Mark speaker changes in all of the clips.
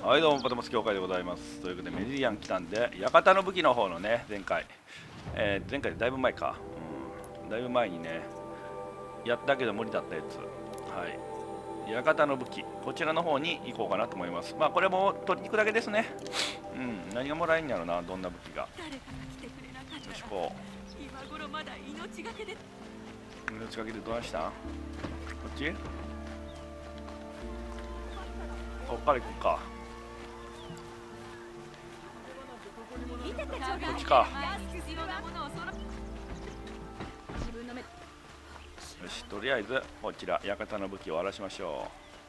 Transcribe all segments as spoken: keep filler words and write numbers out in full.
Speaker 1: はい、どうもパトモス協会でございます。ということでメディアン来たんで、館の武器の方のね、前回、えー、前回だいぶ前か、うん、だいぶ前にねやったけど無理だったやつ、はい、館の武器、こちらの方に行こうかなと思います。まあこれも取りに行くだけですね。うん、何がもらえるんやろな、どんな武器が。よし、こう今頃まだ命がけで命がけでどうしたん、こっち、こっから行くか。こっちか。よし、とりあえずこちら館の武器を荒らしましょ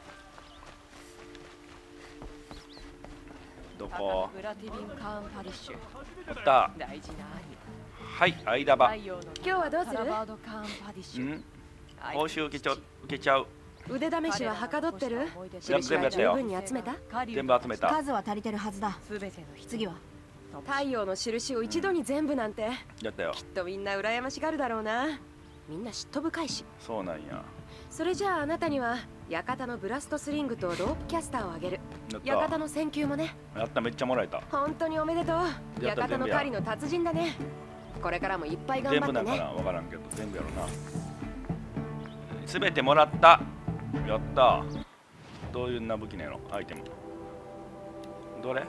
Speaker 1: う。どこおった。はい、間場。
Speaker 2: 今日はどうする？
Speaker 1: ん？報酬受けちゃう、受けちゃう。
Speaker 2: 腕試しははかどってる？
Speaker 1: 全部やったよ。
Speaker 2: 十分に集めた？
Speaker 1: 全部集めた。
Speaker 3: 数は足りてるはずだ。次は
Speaker 2: 太陽の印を一度に全部なんて、
Speaker 1: やったよ。
Speaker 2: きっとみんな羨ましがるだろうな。みんな嫉妬深いし。
Speaker 1: そうなんや。
Speaker 2: それじゃああなたには館のブラストスリングとロープキャスターをあげる。館の選球もね。
Speaker 1: やった、めっちゃもらえた。
Speaker 2: 本当におめでとう。館の狩りの達人だね。これからもいっぱい頑張ってね。
Speaker 1: 全部なんかな、わからんけど全部やろな。すべてもらった。やった。どういうな武器なの、アイテム。どれ？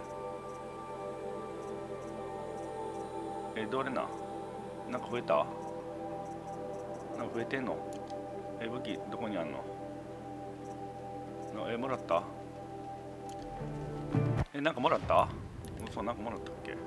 Speaker 1: え、どれな。なんか増えた？なんか増えてんの？え、武器どこにあんの？え、もらった？え、なんかもらった？そう、なんかもらったっけ？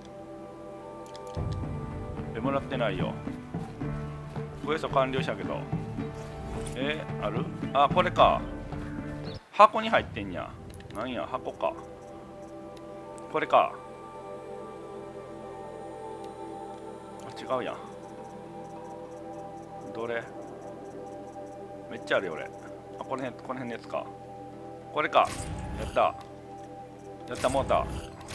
Speaker 1: え、もらってないよ。クエスト完了したけど。え、ある？あ、これか。箱に入ってんや。なんや、箱か。これか。違うやん。どれ？めっちゃあるよ俺。あ、この辺、この辺のやつか。これか。やった。やった、モーター。よ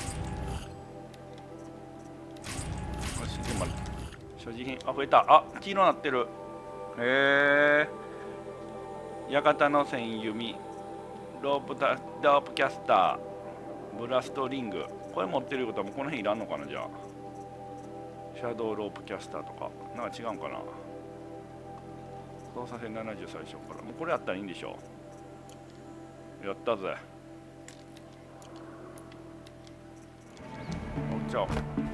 Speaker 1: し、全部所持品。あ、増えた。あ、黄色なってる。へえ。館の線弓。ロープだ、ロープキャスター。ブラストリング。これ持ってることはもうこの辺いらんのかな、じゃあ。シャドウロープキャスターとか。なんか違うんかな。操作性ななじゅう最初から。もうこれやったらいいんでしょう。やったぜ。おっちゃ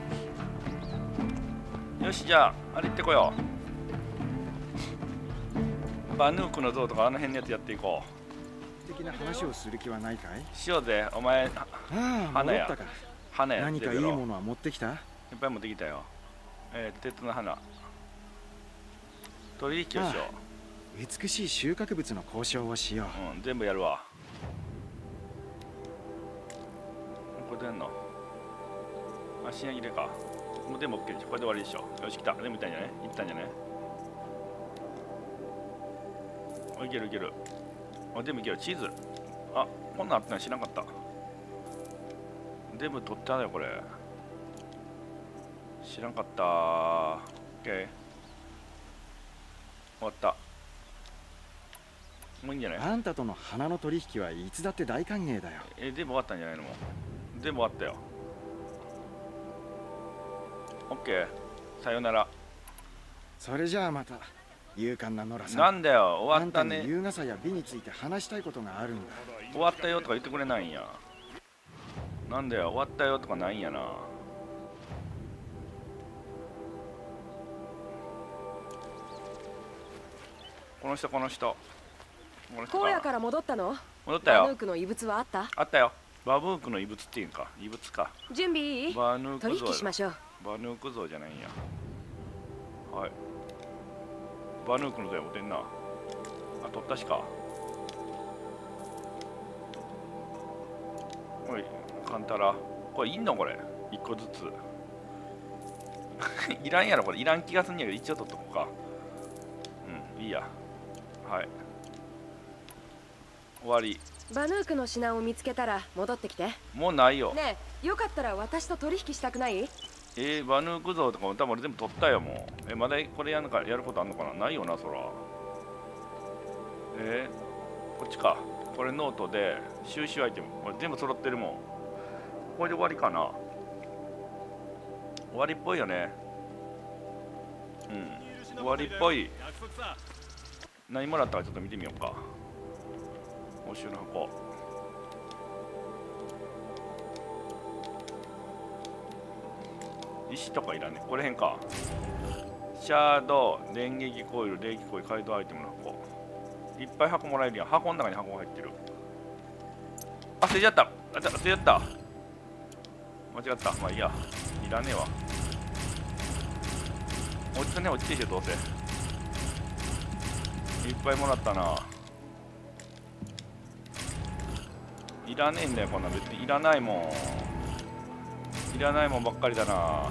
Speaker 1: お。よし、じゃあ、あれ行ってこよう。バヌークの像とかあの辺のやつやっていこ
Speaker 4: う。的な話をする気はないかい？
Speaker 1: しようぜ、お前。
Speaker 4: ああ、
Speaker 1: 花や。花や。
Speaker 4: 何かいいものは持ってきた？いっ
Speaker 1: ぱい持ってきたよ。えー、鉄の花。取引をしよう。
Speaker 4: 美しい収穫物の交渉をしよ
Speaker 1: う。うん、全部やるわ。これでやんの？あ、品切れか。もう全部 OK でしょ。これで終わりでしょ。よし、来た。全部いったんじゃない？いったんじゃない？いけるいける。あ、全部いける。チーズ。あ、こんなんあったの知らなかった。全部取ったよ、これ。知らんかった。オッケー。終わった。もういいんじゃない？
Speaker 4: あんたとの花の取引はいつだって大歓迎だよ。
Speaker 1: え、全部終わったんじゃないの？もう全部終わったよ。オッケー。さよなら。
Speaker 4: それじゃあまた。勇敢なノラさん。
Speaker 1: なんだよ、終わったね。
Speaker 4: 優雅さや美について話したいことがあるんだ。
Speaker 1: 終わったよとか言ってくれないんや。なんだよ、終わったよとかないんやな。この人、この人。
Speaker 2: 荒野から戻ったの？
Speaker 1: 戻ったよ。
Speaker 2: バヌークの異物はあった？
Speaker 1: あったよ。バブークの異物っていうんか。異物か。
Speaker 2: 準備いい？
Speaker 1: バヌーク像。
Speaker 2: 取引しましょう。
Speaker 1: バヌーク像じゃないんや。はい。バヌークの像や持てんな。あ、取ったしか。おい、カンタラ。これいんのこれ。一個ずつ。いらんやろこれ。いらん気がすんやけど、一応取っとこうか。うん、いいや。はい。終わり。
Speaker 2: バヌークの品を見つけたら戻ってきて。
Speaker 1: もうないよ。
Speaker 2: ねえ、よかったら私と取引したくない？
Speaker 1: えー、バヌーク像とかも多分俺全部取ったよもう。え、まだこれやるかやることあんのかな？ないよな、そら。えー、こっちか。ここれノートで収集アイテム、これ全部揃ってるもん。これで終わりかな。終わりっぽいよね。うん終わりっぽい。何もらったかちょっと見てみようか。報酬の箱、石とかいらんね。これへんか。シャード、電撃コイル、冷気コイル、街道アイテムの箱。いっぱい箱もらえるやん。箱の中に箱が入ってる。あ、捨てちゃった。あ、捨てちゃった。間違った。まあいいや。いらねえわ。落ちたね、落ちてるしどうせ。いっぱいもらったな。いらねえんだよ、こんな。別にいらないもん。いらないもんばっかりだな。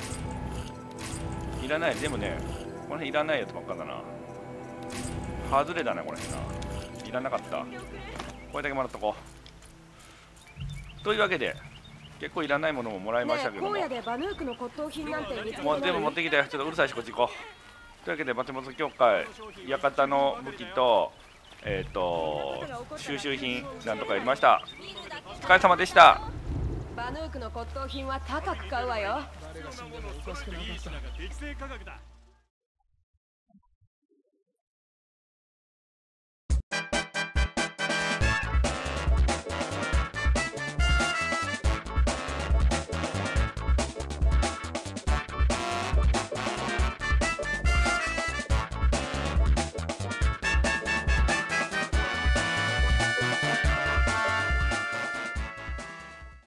Speaker 1: いらない。でもね、この辺いらないやつばっかだな。外れだね、これな。いらなかった。これだけもらっとこう。というわけで、結構いらないものももらいましたけども、
Speaker 2: ね、荒野でバヌークの骨董品なんて見つけてない？
Speaker 1: もう全部持ってきたよ。ちょっとうるさいし、こっち行こう。というわけで、松本協会、館の武器と、えっ、ー、と、収集品なんとかやりました。お疲れ様でした。
Speaker 2: バヌークの骨董品は高く買うわよ。
Speaker 5: 誰が死んでもおかしくなかった。